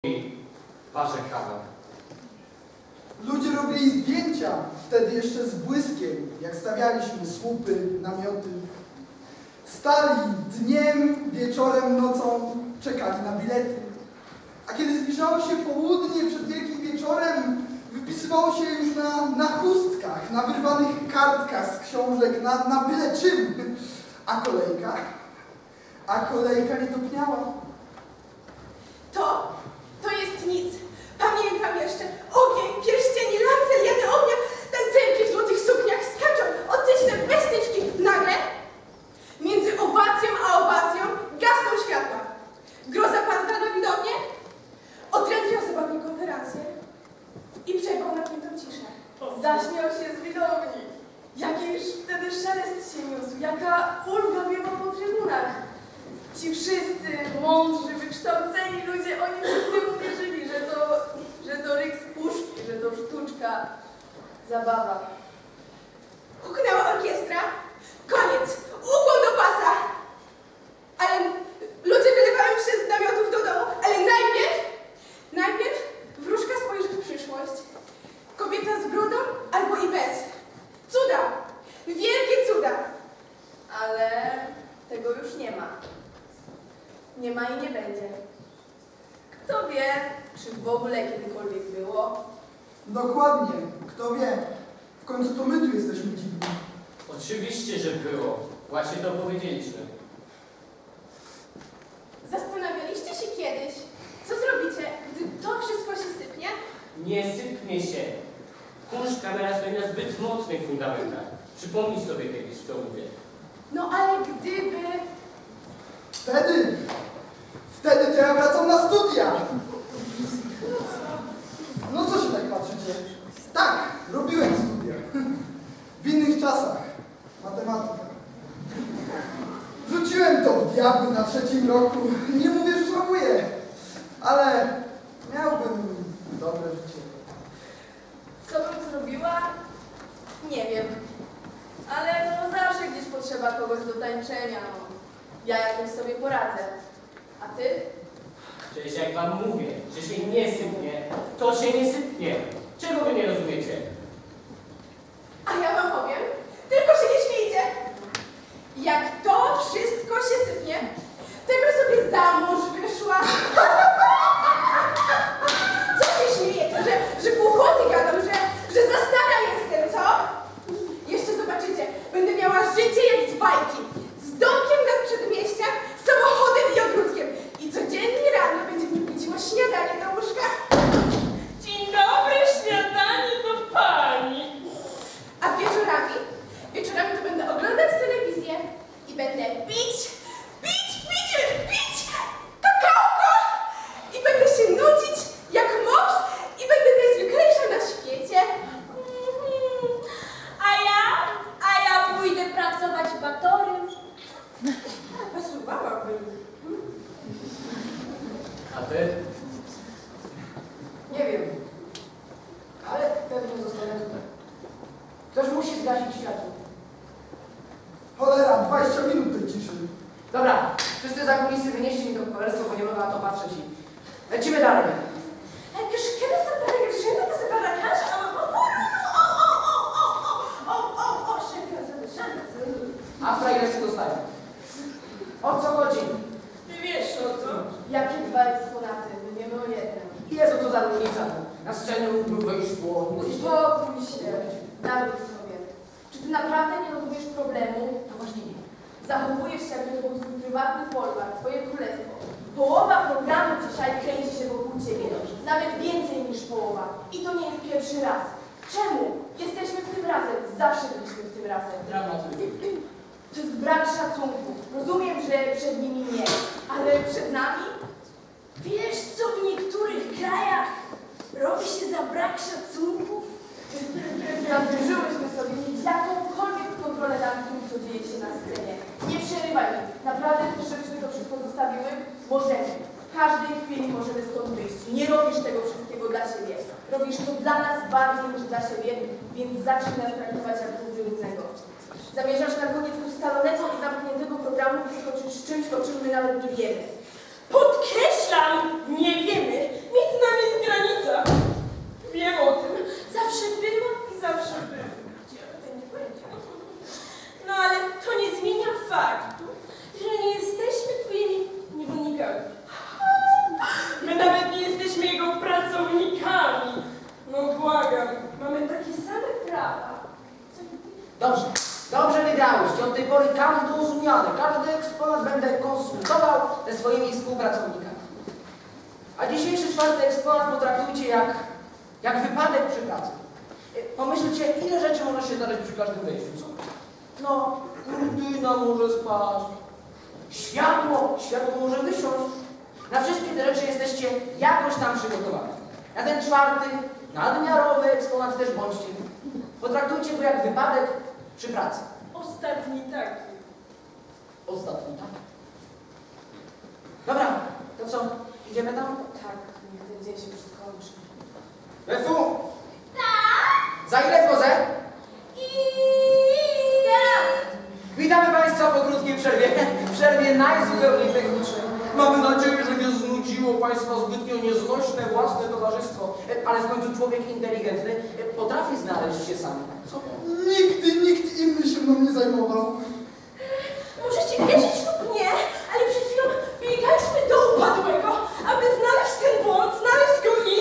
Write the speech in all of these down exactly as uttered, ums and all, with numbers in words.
Parzę kawę. Ludzie robili zdjęcia, wtedy jeszcze z błyskiem, jak stawialiśmy słupy, namioty. Stali dniem, wieczorem, nocą, czekali na bilety. A kiedy zbliżało się południe przed Wielkim Wieczorem, wypisywało się już na, na chustkach, na wyrwanych kartkach z książek, na, na byle czym. A kolejka, a kolejka nie topniała. To, to jest nic. Pamiętam jeszcze. Ogień, pierścienie, lance, jany ognia, tancerki w złotych sukniach skaczą, odtyczne bestyczki. Nagle, między owacją a owacją, gasną światła. Gro zapadła na widownię, odrętwiał zabawnie konferencję i przerwał napiętą ciszę. Zaśmiał się z widowni. Jakiż wtedy szelest się niósł, jaka ulga biegła po trybunach. Ci wszyscy mądrzy, wykształceni ludzie, oni wszyscy uwierzyli, że to, że to ryk z puszki, że to sztuczka, zabawa. Huknęła orkiestra. Koniec. Ukłon do pasa. Ale ludzie wylewają się z namiotów do domu, ale najpierw, najpierw wróżka spojrzy w przyszłość. Kobieta z brodą albo i bez. Cuda. Wielkie cuda. Ale tego już nie ma. Nie ma i nie będzie. Kto wie, czy w ogóle kiedykolwiek było? Dokładnie. Kto wie. W końcu to my tu jesteśmy dziwni. Oczywiście, że było. Właśnie to powiedzieliśmy. Zastanawialiście się kiedyś, co zrobicie, gdy to wszystko się sypnie? Nie sypnie się. Kurz kamera stoi na zbyt mocnych fundamentach. Przypomnij sobie kiedyś, co mówię. No ale gdyby... Wtedy, wtedy to ja wracam na studia. No co się tak patrzycie? Tak, robiłem studia. W innych czasach. Matematyka. Rzuciłem to w diabły na trzecim roku. Nie mówię, że żałuję. Ale miałbym dobre życie. Co bym zrobiła? Nie wiem. Ale no zawsze gdzieś potrzeba kogoś do tańczenia. No. Ja jakoś sobie poradzę. A ty? Przecież jak wam mówię, że się nie sypnie, to się nie sypnie. Czego wy nie rozumiecie? A ja wam powiem, tylko się nie śmiejcie. Jak to wszystko się sypnie, to bym sobie za mąż wyszła. Co się śmiejecie, że, że głupoty gadam, że, że za stara jestem, co? Jeszcze zobaczycie, będę miała życie jak z bajki. Z domkiem na przedmieściach, samochodem i ogródkiem. I codziennie rano będzie mi budziło śniadanie do łóżka. Dzień dobry, śniadanie do pani. A wieczorami, wieczorami to będę oglądać telewizję i będę pić, pić, pić, pić kakałko i będę się nudzić jak mops i będę najzwyklejsza na świecie. Mhm. A ja, a ja pójdę pracować batorym. Pasuwałabym. A ty? Nie wiem, ale pewnie zostanę tutaj. Ktoś musi zgasić światło. Cholera, dwadzieścia minut tej ciszy. Dobra, wszyscy za kulisy wynieście mi to cholerstwo, bo nie mogę na to patrzeć i lecimy dalej. Kiedy sobie решила, to sobie rakasz, a o, o, o, o, o, o, o, szybko zadeszane. A frajer jeszcze zostaje. O co chodzi? Ty wiesz o co? Jakie dwa eksponaty, będziemy o jednym. Jezu, co za różnica. Na scenie mógłby wejść słowo. Uspokój się, daruj sobie. Czy ty naprawdę nie rozumiesz problemu? To właśnie nie. Zachowujesz się, jakby to był twój prywatny folwark, twoje królestwo. Połowa programu dzisiaj kręci się wokół ciebie. Nawet więcej niż połowa. I to nie jest pierwszy raz. Czemu? Jesteśmy w tym razem. Zawsze byliśmy w tym razem. Dramatycznie. To jest brak szacunku. Rozumiem, że przed nimi nie, ale przed nami? Wiesz, co w niektórych krajach robi się za brak szacunku? Zawierzyłyśmy sobie mieć jakąkolwiek kontrolę nad tym, co dzieje się na scenie. Nie przerywaj mi. Naprawdę chcesz, żebyśmy to wszystko zostawiły? Możemy. W każdej chwili możemy stąd wyjść. Nie robisz tego wszystkiego dla siebie. Robisz to dla nas bardziej niż dla siebie, więc zacznij nas traktować jak równego. Zamierzasz na koniec ustalonego i zamkniętego programu wyskoczyć z czymś, o czym my nawet nie wiemy. Podkreślam, nie wiemy. dzisiejszy czwarty eksponat potraktujcie jak, jak wypadek przy pracy. Pomyślcie, ile rzeczy może się zdarzyć przy każdym wejściu, co? No, kurtyna może spaść, światło, światło może wysiąść. Na wszystkie te rzeczy jesteście jakoś tam przygotowani. Na ten czwarty, nadmiarowy eksponat też bądźcie. Potraktujcie go jak wypadek przy pracy. Ostatni taki. Ostatni, tak? Dobra, to co? Idziemy tam? Tak, niech ten dzień się już skończy. Lefu! Tak? Za ile wchodzę? I teraz! Witamy Państwa po krótkiej przerwie. Przerwie najzupełniej technicznej. Mamy nadzieję, że nie znudziło Państwa zbytnio nieznośne własne towarzystwo. Ale w końcu człowiek inteligentny potrafi znaleźć się sam. Co? Nigdy nikt inny się mną nie zajmował. Możecie wierzyć lub nie, ale przed chwilą biegaliśmy do upadłego, aby znaleźć ten błąd, znaleźć go i...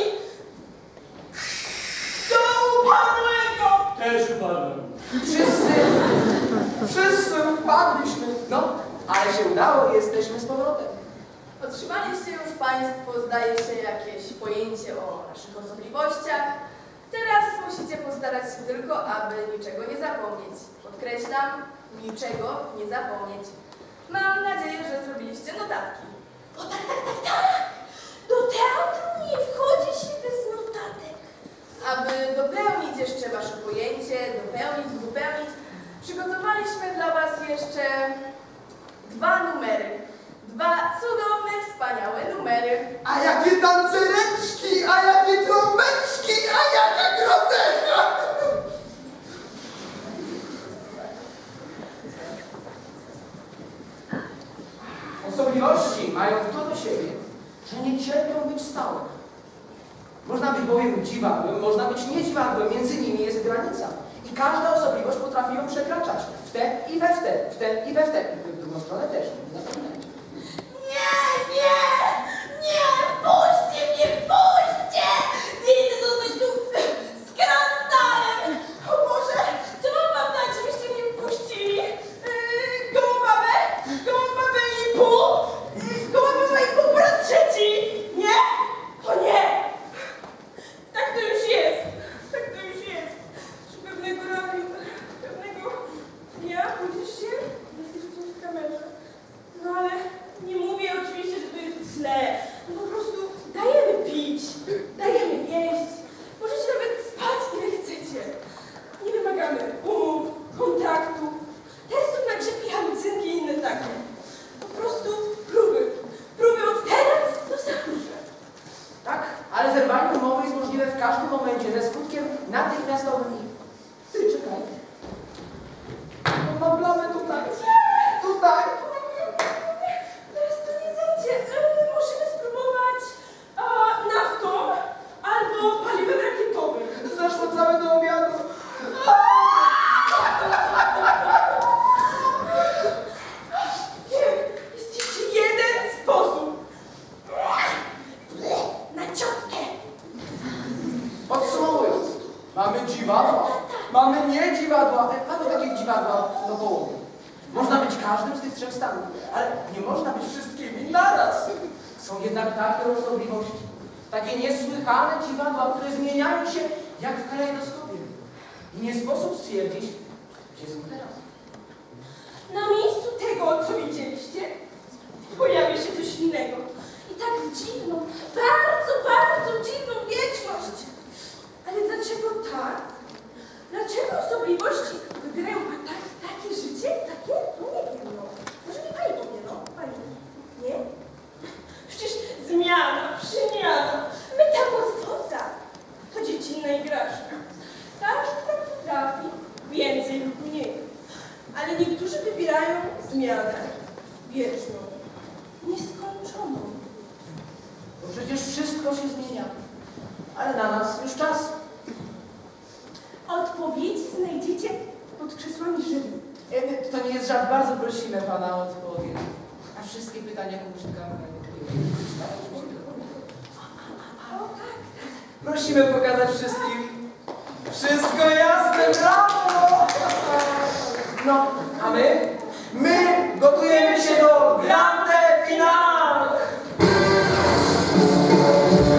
Do upadłego! Też upadłem. Wszyscy, wszyscy upadliśmy. No, ale się udało i jesteśmy z powrotem. Otrzymaliście już Państwo, zdaje się, jakieś pojęcie o naszych osobliwościach. Teraz musicie postarać się tylko, aby niczego nie zapomnieć. Podkreślam, niczego nie zapomnieć. Mam nadzieję, że zrobiliście notatki. O tak, tak, tak, tak! Do teatru nie wchodzi się bez notatek. Aby dopełnić jeszcze Wasze pojęcie, dopełnić, uzupełnić, przygotowaliśmy dla Was jeszcze dwa numery. Dwa cudowne, wspaniałe numery. A jakie tancereczki, a jakie trąbeczki, a jaka groteka! Osobliwości mają to do siebie, że nie cierpią być stałe. Można być bowiem dziwadłem, można być niedziwadłem, między nimi jest granica. I każda osobliwość potrafi ją przekraczać. W te i we w te, w te i we w te. I w drugą stronę też, nie zapominajcie. Nie, nie, nie, wpuśćcie mnie, wpuśćcie! Nie chcę zostać tu z krasnalem! O Boże, co mam wam dać, żebyście mnie wpuścili? Yy, gołą babę? Gołą babę i pół? Yy, goła baba i pół po raz trzeci? Nie? To nie! Tak to już jest, tak to już jest. Że pewnego razu, pewnego dnia budzisz się, jesteś tu w kamerze. No ale nie mówię oczywiście, że to jest źle. No po prostu dajemy pić, dajemy jeść. Możecie nawet spać ile chcecie. Nie wymagamy umów, kontraktów, testów na grzybki, halucynki i inne takie. Po prostu próby. Próby od teraz do zawsze. Tak, ale zerwanie umowy jest możliwe w każdym momencie ze skutkiem natychmiastowym. Ty, czekaj. Mam plamę tutaj. Tutaj. Teraz to nie zejdzie. Yy, Możemy spróbować a, naftą albo paliwem rakietowym. Zeszło całe do obiadu. Wiem, jest jeszcze jeden sposób. Na ciotkę. Podsumowując, mamy dziwadła, mamy nie dziwadła, e, mamy takie dziwadła do połowy. Można być każdym z tych trzech stanów, ale nie można być wszystkimi naraz. Są jednak takie osobliwości, takie niesłychane dziwadła, które zmieniają się jak w kalejdoskopie. I nie sposób stwierdzić, gdzie są teraz. Na miejscu tego, co widzieliście, pojawi się coś innego. I tak w dziwną, bardzo, bardzo dziwną wieczność. Ale dlaczego tak? Dlaczego osobliwości wybierają tak, takie życie? Takie? No nie wiem, no. Może mi pani powie, no? Pani. Nie? Przecież zmiana, przemiana, metamorfoza to dziecinna igraszka. Każdy tak potrafi, więcej lub mniej. Ale niektórzy wybierają zmianę wieczną, nieskończoną. Bo przecież wszystko się zmienia, ale na nas już czas. Odpowiedzi znajdziecie pod krzesłami Żywy. E, To nie jest żart, bardzo prosimy Pana o odpowiedź. A wszystkie pytania Kubuszka. O tak, tak. Prosimy pokazać wszystkim. Wszystko jasne, brawo! No, a my? My gotujemy się do grande finale!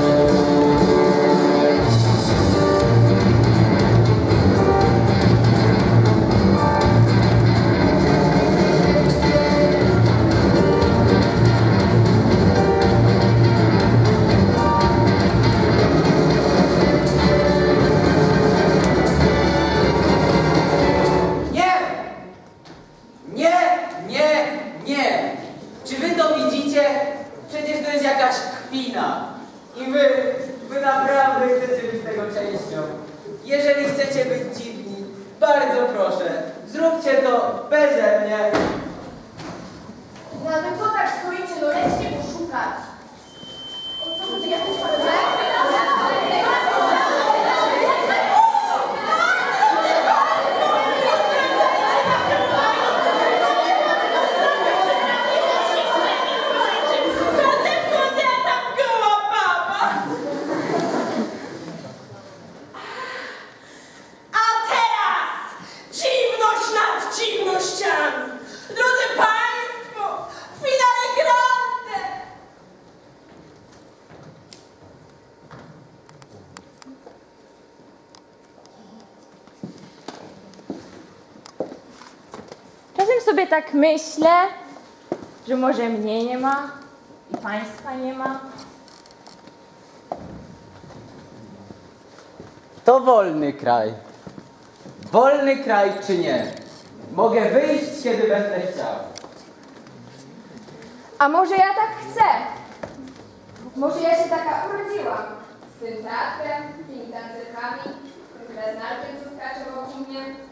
wy naprawdę chcecie być tego częścią. Jeżeli chcecie być dziwni, bardzo proszę, zróbcie to beze mnie. No ale co tak stoicie? No lećcie poszukać. O co chodzi? Jakiś Drodzy Państwo, finale grande! Czasem sobie tak myślę, że może mnie nie ma i Państwa nie ma. To wolny kraj. Wolny kraj czy nie? Mogę wyjść, kiedy będę chciał. A może ja tak chcę? Może ja się taka urodziłam? Z tym teatrem, tymi tancerkami, tym krasnalkiem, co skacze wokół mnie.